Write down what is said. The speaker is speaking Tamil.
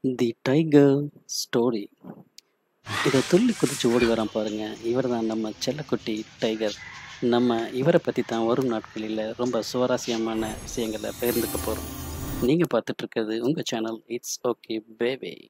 தி டைகர் ஸ்டோரி. இதை துள்ளி குதிச்சு ஓடி வரான் பாருங்க, இவர் தான் நம்ம செல்லக்குட்டி டைகர். நம்ம இவரை பற்றி தான் வரும் நாட்களில் ரொம்ப சுவாரஸ்யமான விஷயங்களை பகிர்ந்துக்க போகிறோம். நீங்கள் பார்த்துட்டு இருக்கிறது உங்கள் சேனல் இட்ஸ் ஓகே பேபி.